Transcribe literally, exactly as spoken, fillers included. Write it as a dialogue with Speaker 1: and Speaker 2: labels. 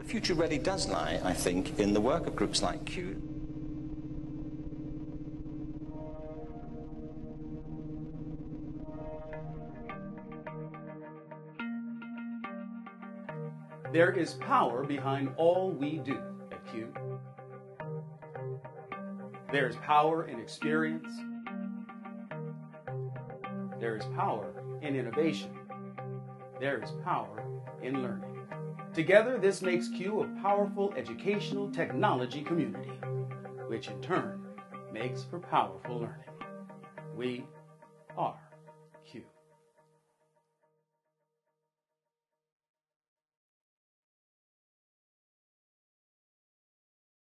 Speaker 1: future really does lie, I think, in the work of groups like Q.
Speaker 2: There is power behind all we do at Q. There is power in experience. There is power in innovation. There is power in learning. Together, this makes Q a powerful educational technology community, which in turn makes for powerful learning. We are